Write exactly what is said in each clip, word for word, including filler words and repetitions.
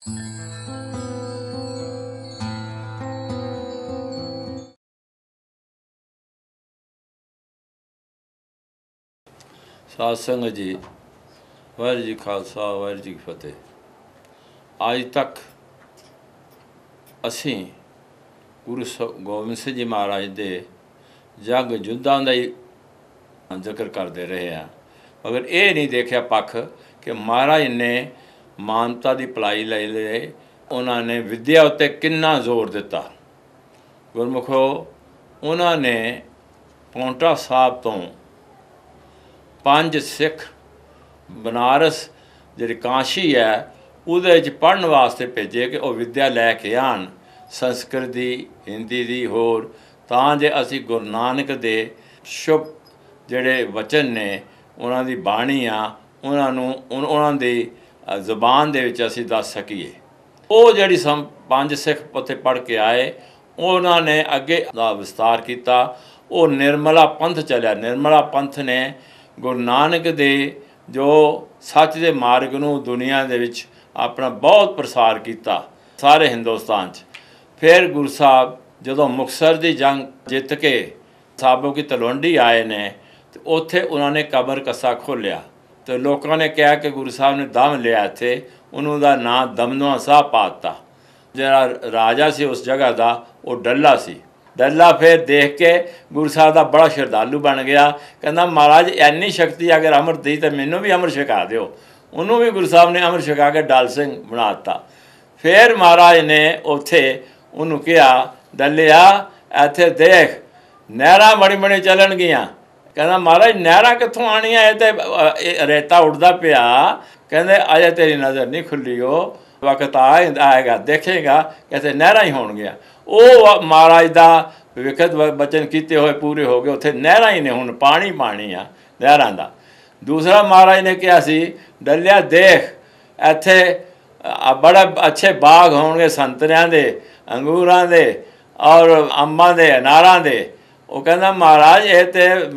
ਸਾਧ ਸੰਗਤ ਜੀ, ਵਾਹਿਗੁਰੂ ਜੀ ਖਾਲਸਾ, ਵਾਹਿਗੁਰੂ ਜੀ ਕੀ ਫਤਿਹ। ਅੱਜ ਤੱਕ ਅਸੀਂ ਗੁਰੂ ਗੋਬਿੰਦ ਸਿੰਘ ਜੀ ਮਹਾਰਾਜ ਦੇ ਜੰਗ ਯੁੱਧਾਂ ਦਾ ਹੀ ਜ਼ਿਕਰ ਕਰਦੇ ਰਹੇ ਹਾਂ, ਮਗਰ ਇਹ ਨਹੀਂ ਦੇਖਿਆ ਪੱਖ ਕਿ ਮਹਾਰਾਜ ਨੇ ਮਾਨਵਤਾ ਦੀ ਭਲਾਈ ਲਈ ਲਈ ਉਹਨਾਂ ਨੇ ਵਿੱਦਿਆ ਉੱਤੇ ਕਿੰਨਾ ਜ਼ੋਰ ਦਿੱਤਾ। ਗੁਰਮੁਖੋ, ਉਹਨਾਂ ਨੇ ਪੌਂਟਾ ਸਾਹਿਬ ਤੋਂ ਪੰਜ ਸਿੱਖ ਬਨਾਰਸ ਜਿਹੜੀ ਕਾਸ਼ੀ ਹੈ ਉਹਦੇ ਵਿੱਚ ਪੜ੍ਹਨ ਵਾਸਤੇ ਭੇਜੇ ਕਿ ਉਹ ਵਿੱਦਿਆ ਲੈ ਕੇ ਆਉਣ, ਸੰਸਕ੍ਰਿਤ ਦੀ, ਹਿੰਦੀ ਦੀ, ਹੋਰ, ਤਾਂ ਜੇ ਅਸੀਂ ਗੁਰੂ ਨਾਨਕ ਦੇ ਸ਼ੁਭ ਜਿਹੜੇ ਵਚਨ ਨੇ, ਉਹਨਾਂ ਦੀ ਬਾਣੀ ਆ, ਉਹਨਾਂ ਨੂੰ ਉਹਨਾਂ ਦੀ ਜ਼ੁਬਾਨ ਦੇ ਵਿੱਚ ਅਸੀਂ ਦੱਸ ਸਕੀਏ। ਉਹ ਜਿਹੜੀ ਸਮ ਪੰਜ ਸਿੱਖ ਉੱਥੇ ਪੜ੍ਹ ਕੇ ਆਏ, ਉਹਨਾਂ ਨੇ ਅੱਗੇ ਦਾ ਵਿਸਤਾਰ ਕੀਤਾ। ਉਹ ਨਿਰਮਲਾ ਪੰਥ ਚੱਲਿਆ। ਨਿਰਮਲਾ ਪੰਥ ਨੇ ਗੁਰੂ ਨਾਨਕ ਦੇ ਜੋ ਸੱਚ ਦੇ ਮਾਰਗ ਨੂੰ ਦੁਨੀਆ ਦੇ ਵਿੱਚ ਆਪਣਾ ਬਹੁਤ ਪ੍ਰਸਾਰ ਕੀਤਾ, ਸਾਰੇ ਹਿੰਦੁਸਤਾਨ 'ਚ। ਫਿਰ ਗੁਰੂ ਸਾਹਿਬ ਜਦੋਂ ਮੁਕਤਸਰ ਦੀ ਜੰਗ ਜਿੱਤ ਕੇ ਸਾਬੋ ਕੀ ਤਲਵੰਡੀ ਆਏ ਨੇ, ਤੇ ਉੱਥੇ ਉਹਨਾਂ ਨੇ ਕਬਰ ਕੱਸਾ ਖੋਲ੍ਹਿਆ, ਅਤੇ ਲੋਕਾਂ ਨੇ ਕਿਹਾ ਕਿ ਗੁਰੂ ਸਾਹਿਬ ਨੇ ਦਮ ਲਿਆ ਇੱਥੇ। ਉਹਨੂੰ ਦਾ ਨਾਂ ਦਮਦਮਾ ਸਾਹਿਬ ਪਾ ਦਿੱਤਾ। ਜਿਹੜਾ ਰਾਜਾ ਸੀ ਉਸ ਜਗ੍ਹਾ ਦਾ, ਉਹ ਡੱਲਾ ਸੀ। ਡੱਲਾ ਫਿਰ ਦੇਖ ਕੇ ਗੁਰੂ ਸਾਹਿਬ ਦਾ ਬੜਾ ਸ਼ਰਧਾਲੂ ਬਣ ਗਿਆ। ਕਹਿੰਦਾ, ਮਹਾਰਾਜ ਇੰਨੀ ਸ਼ਕਤੀ ਅਗਰ ਅੰਮ੍ਰਿਤ ਦੀ ਤਾਂ ਮੈਨੂੰ ਵੀ ਅੰਮ੍ਰਿਤ ਛਕਾ ਦਿਓ। ਉਹਨੂੰ ਵੀ ਗੁਰੂ ਸਾਹਿਬ ਨੇ ਅੰਮ੍ਰਿਤ ਛਕਾ ਕੇ ਡਲ ਸਿੰਘ ਬਣਾ ਦਿੱਤਾ। ਫਿਰ ਮਹਾਰਾਜ ਨੇ ਉੱਥੇ ਉਹਨੂੰ ਕਿਹਾ, ਡੱਲਿਆ ਇੱਥੇ ਦੇਖ, ਨਹਿਰਾਂ ਬੜੀ ਬੜੀ ਚੱਲਣਗੀਆਂ। ਕਹਿੰਦਾ, ਮਹਾਰਾਜ ਨਹਿਰਾਂ ਕਿੱਥੋਂ ਆਉਣੀਆਂ, ਇਹ ਤਾਂ ਰੇਤਾ ਉੱਡਦਾ ਪਿਆ। ਕਹਿੰਦੇ, ਅਜੇ ਤੇਰੀ ਨਜ਼ਰ ਨਹੀਂ ਖੁੱਲੀ, ਉਹ ਵਕਤ ਆਏਗਾ, ਦੇਖੇਗਾ ਕਿਤੇ ਨਹਿਰਾਂ ਹੀ ਹੋਣਗੀਆਂ। ਉਹ ਮਹਾਰਾਜ ਦਾ ਵਿਖਤ ਬਚਨ ਕੀਤੇ ਹੋਏ ਪੂਰੇ ਹੋ ਗਏ। ਉੱਥੇ ਨਹਿਰਾਂ ਹੀ ਨੇ, ਹੁਣ ਪਾਣੀ ਪਾਣੀ ਆ ਨਹਿਰਾਂ ਦਾ। ਦੂਸਰਾ ਮਹਾਰਾਜ ਨੇ ਕਿਹਾ ਸੀ, ਡੱਲਿਆ ਦੇਖ ਇੱਥੇ ਬੜੇ ਅੱਛੇ ਬਾਗ ਹੋਣਗੇ, ਸੰਤਰਿਆਂ ਦੇ, ਅੰਗੂਰਾਂ ਦੇ, ਔਰ ਅੰਬਾਂ ਦੇ, ਅਨਾਰਾਂ ਦੇ। ਉਹ ਕਹਿੰਦਾ, ਮਹਾਰਾਜ ਇਹ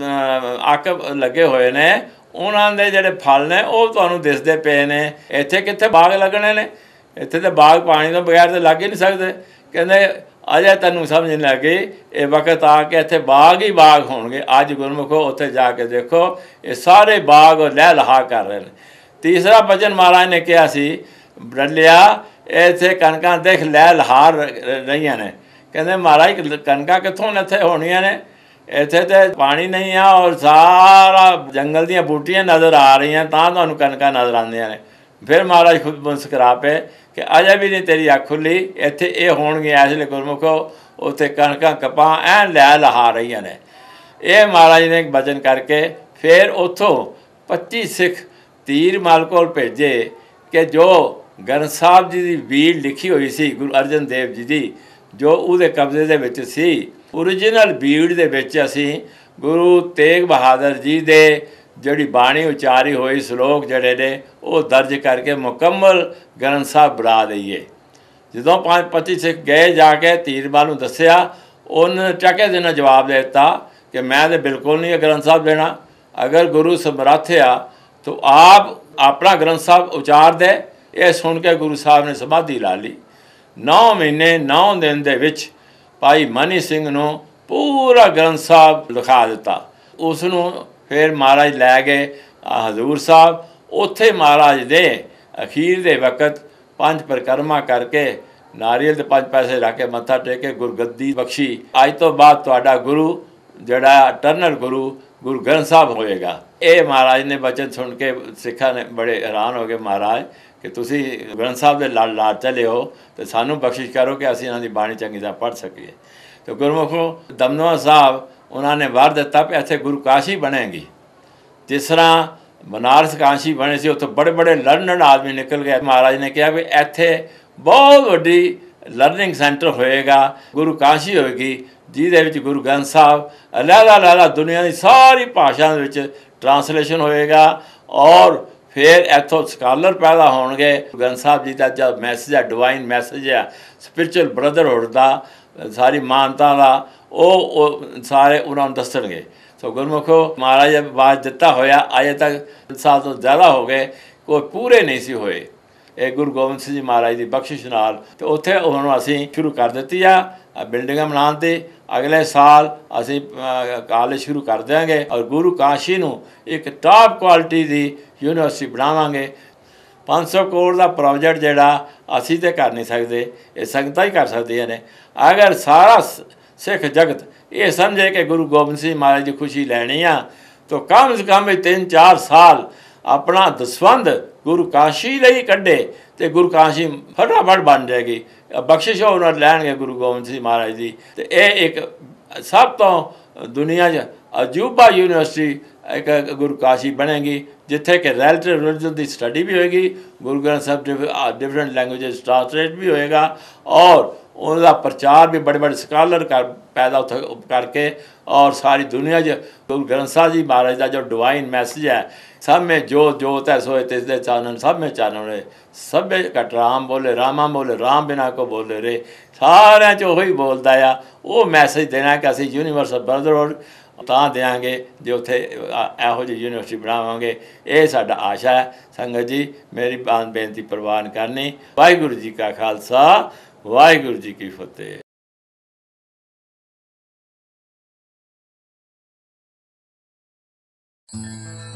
ਤਾਂ ਅੱਕ ਲੱਗੇ ਹੋਏ ਨੇ, ਉਹਨਾਂ ਦੇ ਜਿਹੜੇ ਫਲ ਨੇ ਉਹ ਤੁਹਾਨੂੰ ਦਿਸਦੇ ਪਏ ਨੇ, ਇੱਥੇ ਕਿੱਥੇ ਬਾਗ ਲੱਗਣੇ ਨੇ? ਇੱਥੇ ਤਾਂ ਬਾਗ ਪਾਣੀ ਤੋਂ ਬਗੈਰ ਤਾਂ ਲੱਗ ਹੀ ਨਹੀਂ ਸਕਦੇ। ਕਹਿੰਦੇ, ਅਜੇ ਤੈਨੂੰ ਸਮਝ ਨਹੀਂ ਲੱਗੀ, ਇਹ ਵਕਤ ਆ ਕੇ ਇੱਥੇ ਬਾਗ ਹੀ ਬਾਗ ਹੋਣਗੇ। ਅੱਜ ਗੁਰਮੁਖੋ ਉੱਥੇ ਜਾ ਕੇ ਦੇਖੋ, ਇਹ ਸਾਰੇ ਬਾਗ ਲਹਿ ਲਹਾ ਕਰ ਰਹੇ ਨੇ। ਤੀਸਰਾ ਬਚਨ ਮਹਾਰਾਜ ਨੇ ਕਿਹਾ ਸੀ, ਡੱਲਿਆ ਇੱਥੇ ਕਣਕਾਂ ਦੇਖ ਲਹਿ ਲਹਾ ਰਹੀਆਂ ਨੇ। ਕਹਿੰਦੇ, ਮਹਾਰਾਜ ਕਣਕਾਂ ਕਿੱਥੋਂ ਇੱਥੇ ਹੋਣੀਆਂ ਨੇ? ਇੱਥੇ ਤਾਂ ਪਾਣੀ ਨਹੀਂ ਆ, ਔਰ ਸਾਰਾ ਜੰਗਲ ਦੀਆਂ ਬੂਟੀਆਂ ਨਜ਼ਰ ਆ ਰਹੀਆਂ, ਤਾਂ ਤੁਹਾਨੂੰ ਕਣਕਾਂ ਨਜ਼ਰ ਆਉਂਦੀਆਂ ਨੇ। ਫਿਰ ਮਹਾਰਾਜ ਖੁਦ ਮੁਸਕਰਾ ਪਏ ਕਿ ਅਜੇ ਵੀ ਨਹੀਂ ਤੇਰੀ ਅੱਖ ਖੁੱਲੀ, ਇੱਥੇ ਇਹ ਹੋਣਗੀਆਂ। ਇਸ ਲਈ ਗੁਰਮੁਖੋ ਉੱਥੇ ਕਣਕਾਂ ਕਪਾਂ ਐਨ ਲੈ ਲਹਾ ਰਹੀਆਂ ਨੇ। ਇਹ ਮਹਾਰਾਜ ਨੇ ਇੱਕ ਬਚਨ ਕਰਕੇ ਫਿਰ ਉੱਥੋਂ ਪੱਚੀ ਸਿੱਖ ਧੀਰਮਲ ਕੋਲ ਭੇਜੇ ਕਿ ਜੋ ਗ੍ਰੰਥ ਸਾਹਿਬ ਜੀ ਦੀ ਵੀੜ ਲਿਖੀ ਹੋਈ ਸੀ ਗੁਰੂ ਅਰਜਨ ਦੇਵ ਜੀ ਦੀ, ਜੋ ਉਹਦੇ ਕਬਜ਼ੇ ਦੇ ਵਿੱਚ ਸੀ, ਓਰੀਜਨਲ ਵੀੜ ਦੇ ਵਿੱਚ ਅਸੀਂ ਗੁਰੂ ਤੇਗ ਬਹਾਦਰ ਜੀ ਦੇ ਜਿਹੜੀ ਬਾਣੀ ਉਚਾਰੀ ਹੋਈ ਸਲੋਕ ਜਿਹੜੇ ਨੇ ਉਹ ਦਰਜ ਕਰਕੇ ਮੁਕੰਮਲ ਗ੍ਰੰਥ ਸਾਹਿਬ ਬਣਾ ਦਈਏ। ਜਦੋਂ ਪੰਜ ਪੱਚੀ ਸਿੱਖ ਗਏ, ਜਾ ਕੇ ਧੀਰਮਲ ਨੂੰ ਦੱਸਿਆ, ਉਹਨੇ ਟਕੇ ਦੇ ਨਾਲ ਜਵਾਬ ਦੇ ਦਿੱਤਾ ਕਿ ਮੈਂ ਤਾਂ ਬਿਲਕੁਲ ਨਹੀਂ ਇਹ ਗ੍ਰੰਥ ਸਾਹਿਬ ਦੇਣਾ। ਅਗਰ ਗੁਰੂ ਸਮਰੱਥ ਆ ਤਾਂ ਆਪ ਆਪਣਾ ਗ੍ਰੰਥ ਸਾਹਿਬ ਉਚਾਰ ਦੇ। ਇਹ ਸੁਣ ਕੇ ਗੁਰੂ ਸਾਹਿਬ ਨੇ ਸਮਾਧੀ ਲਾ ਲਈ। ਨੌ ਮਹੀਨੇ ਨੌ ਦਿਨ ਦੇ ਵਿੱਚ ਭਾਈ ਮਨੀ ਸਿੰਘ ਨੂੰ ਪੂਰਾ ਗ੍ਰੰਥ ਸਾਹਿਬ ਲਿਖਾ ਦਿੱਤਾ। ਉਸ ਨੂੰ ਫਿਰ ਮਹਾਰਾਜ ਲੈ ਗਏ ਹਜ਼ੂਰ ਸਾਹਿਬ। ਉੱਥੇ ਮਹਾਰਾਜ ਦੇ ਅਖੀਰ ਦੇ ਵਕਤ ਪੰਜ ਪਰਿਕਰਮਾ ਕਰਕੇ ਨਾਰੀਅਲ ਦੇ ਪੰਜ ਪੈਸੇ ਰੱਖ ਕੇ ਮੱਥਾ ਟੇਕ ਕੇ ਗੁਰਗੱਦੀ ਬਖਸ਼ੀ। ਅੱਜ ਤੋਂ ਬਾਅਦ ਤੁਹਾਡਾ ਗੁਰੂ ਜਿਹੜਾ ਟਰਨਲ ਗੁਰੂ ਗੁਰੂ ਗ੍ਰੰਥ ਸਾਹਿਬ ਹੋਏਗਾ। ਇਹ ਮਹਾਰਾਜ ਨੇ ਬਚਨ ਸੁਣ ਕੇ ਸਿੱਖਾਂ ਨੇ ਬੜੇ ਹੈਰਾਨ ਹੋ ਗਏ, ਮਹਾਰਾਜ ਕਿ ਤੁਸੀਂ ਗ੍ਰੰਥ ਸਾਹਿਬ ਦੇ ਲੜ ਲਾੜ ਚਲੇ ਹੋ, ਅਤੇ ਸਾਨੂੰ ਬਖਸ਼ਿਸ਼ ਕਰੋ ਕਿ ਅਸੀਂ ਇਹਨਾਂ ਦੀ ਬਾਣੀ ਚੰਗੀ ਤਰ੍ਹਾਂ ਪੜ੍ਹ ਸਕੀਏ। ਅਤੇ ਗੁਰਮੁਖੋ ਦਮਦਮਾ ਸਾਹਿਬ ਉਹਨਾਂ ਨੇ ਵਰ ਦਿੱਤਾ ਕਿ ਇੱਥੇ ਗੁਰੂ ਕਾਸ਼ੀ ਬਣੇਗੀ। ਜਿਸ ਤਰ੍ਹਾਂ ਬਨਾਰਸ ਕਾਸ਼ੀ ਬਣੇ ਸੀ, ਉੱਥੇ ਬੜੇ ਬੜੇ ਲਰਨਡ ਆਦਮੀ ਨਿਕਲ ਗਏ। ਮਹਾਰਾਜ ਨੇ ਕਿਹਾ ਵੀ ਇੱਥੇ ਬਹੁਤ ਵੱਡੀ ਲਰਨਿੰਗ ਸੈਂਟਰ ਹੋਏਗਾ, ਗੁਰੂ ਕਾਸ਼ੀ ਹੋਏਗੀ, ਜਿਹਦੇ ਵਿੱਚ ਗੁਰੂ ਗ੍ਰੰਥ ਸਾਹਿਬ ਅਲੱਗ ਅਲੱਗ ਦੁਨੀਆ ਦੀ ਸਾਰੀ ਭਾਸ਼ਾ ਦੇ ਵਿੱਚ ਟਰਾਂਸਲੇਸ਼ਨ ਹੋਏਗਾ। ਔਰ ਫਿਰ ਇੱਥੋਂ ਸਕਾਲਰ ਪੈਦਾ ਹੋਣਗੇ। ਗ੍ਰੰਥ ਸਾਹਿਬ ਜੀ ਦਾ ਜਦ ਮੈਸੇਜ ਆ, ਡਿਵਾਈਨ ਮੈਸੇਜ ਆ, ਸਪਿਰਚੁਅਲ ਬ੍ਰਦਰਹੁੱਡ ਦਾ, ਸਾਰੀ ਮਾਨਤਾ ਦਾ, ਉਹ ਸਾਰੇ ਉਹਨਾਂ ਨੂੰ ਦੱਸਣਗੇ। ਸੋ ਗੁਰਮੁਖੋ ਮਹਾਰਾਜ ਆਵਾਜ਼ ਦਿੱਤਾ ਹੋਇਆ ਅਜੇ ਤੱਕ ਸਾਲ ਤੋਂ ਜ਼ਿਆਦਾ ਹੋ ਗਏ, ਕੋਈ ਪੂਰੇ ਨਹੀਂ ਸੀ ਹੋਏ। ਇਹ ਗੁਰੂ ਗੋਬਿੰਦ ਸਿੰਘ ਜੀ ਮਹਾਰਾਜ ਦੀ ਬਖਸ਼ਿਸ਼ ਨਾਲ। ਤੇ ਉੱਥੇ ਹੁਣ ਅਸੀਂ ਸ਼ੁਰੂ ਕਰ ਦਿੱਤੀ ਆ ਬਿਲਡਿੰਗਾਂ ਬਣਾਉਣ ਤੇ। ਅਗਲੇ ਸਾਲ ਅਸੀਂ ਕਾਲਜ ਸ਼ੁਰੂ ਕਰ ਦਿਆਂਗੇ ਔਰ ਗੁਰੂ ਕਾਸ਼ੀ ਨੂੰ ਇੱਕ ਟਾਪ ਕੁਆਲਿਟੀ ਦੀ ਯੂਨੀਵਰਸਿਟੀ ਬਣਾਵਾਂਗੇ। ਪੰਜ ਸੌ ਕਰੋੜ ਦਾ ਪ੍ਰੋਜੈਕਟ ਜਿਹੜਾ ਅਸੀਂ ਤਾਂ ਕਰ ਨਹੀਂ ਸਕਦੇ, ਇਹ ਸੰਗਤਾਂ ਹੀ ਕਰ ਸਕਦੀਆਂ ਨੇ। ਅਗਰ ਸਾਰਾ ਸਿੱਖ ਜਗਤ ਇਹ ਸਮਝੇ ਕਿ ਗੁਰੂ ਗੋਬਿੰਦ ਸਿੰਘ ਮਹਾਰਾਜ ਦੀ ਖੁਸ਼ੀ ਲੈਣੀ ਆ ਤਾਂ ਕਮ ਸੇ ਕਮ ਤਿੰਨ ਚਾਰ ਸਾਲ ਆਪਣਾ ਦਸਵੰਧ ਗੁਰੂ ਕਾਸ਼ੀ ਲਈ ਕੱਢੇ ਤੇ ਗੁਰੂ ਕਾਸ਼ੀ ਫਟਾਫਟ ਬਣ ਜਾਏਗੀ। ਬਖਸ਼ਿਸ਼ ਉਹਨਾਂ ਲੈਣਗੇ ਗੁਰੂ ਗੋਬਿੰਦ ਸਿੰਘ ਮਹਾਰਾਜ ਦੀ। ਤੇ ਇਹ ਇੱਕ ਸਭ ਤੋਂ ਦੁਨੀਆ 'ਚ ਅਜੂਬਾ ਯੂਨੀਵਰਸਿਟੀ ਇੱਕ ਗੁਰੂ ਕਾਸ਼ੀ ਬਣੇਗੀ, ਜਿੱਥੇ ਕਿ ਰੈਲੇਟਿਵ ਰਿਲੀਜਨ ਦੀ ਸਟੱਡੀ ਵੀ ਹੋਏਗੀ, Guru Granth Sahib different language translate ਵੀ ਹੋਏਗਾ ਔਰ ਉਹਦਾ ਪ੍ਰਚਾਰ ਵੀ ਬੜੇ ਬੜੇ ਸਕਾਲਰ ਕਰ ਪੈਦਾ ਉੱਥੇ ਕਰਕੇ ਔਰ ਸਾਰੀ ਦੁਨੀਆ 'ਚ ਗੁਰੂ ਗ੍ਰੰਥ ਸਾਹਿਬ ਜੀ ਮਹਾਰਾਜ ਦਾ ਜੋ ਡਿਵਾਈਨ ਮੈਸੇਜ ਹੈ, ਸਭ ਮੇਂ ਜੋ ਜੋਤ ਹੈ ਸੋਏ ਤਿਸ ਦੇ ਚਾਨਣ, ਸਭ ਮੇਂ ਚਾਨਣ ਰੇ, ਸਭੇ ਘਟ ਰਾਮ ਬੋਲੇ ਰਾਮਾ ਬੋਲੇ ਰਾਮ ਬਿਨਾ ਕੋ ਬੋਲੇ ਰੇ। ਸਾਰਿਆਂ 'ਚ ਉਹੀ ਬੋਲਦਾ ਆ। ਉਹ ਮੈਸੇਜ ਦੇਣਾ ਕਿ ਅਸੀਂ ਯੂਨੀਵਰਸਲ ਬਰਦਰਹੁੱਡ ਤਾਂ ਦਿਆਂਗੇ ਜੇ ਉੱਥੇ ਇਹੋ ਜਿਹੀ ਯੂਨੀਵਰਸਿਟੀ ਬਣਾਵਾਂਗੇ। ਇਹ ਸਾਡਾ ਆਸ਼ਾ ਹੈ। ਸੰਗਤ ਜੀ ਮੇਰੀ ਬੇਨਤੀ ਪ੍ਰਵਾਨ ਕਰਨੀ। ਵਾਹਿਗੁਰੂ ਜੀ ਕਾ ਖਾਲਸਾ, ਵਾਹਿਗੁਰੂ ਜੀ ਕੀ ਫਤਿਹ। Thank you.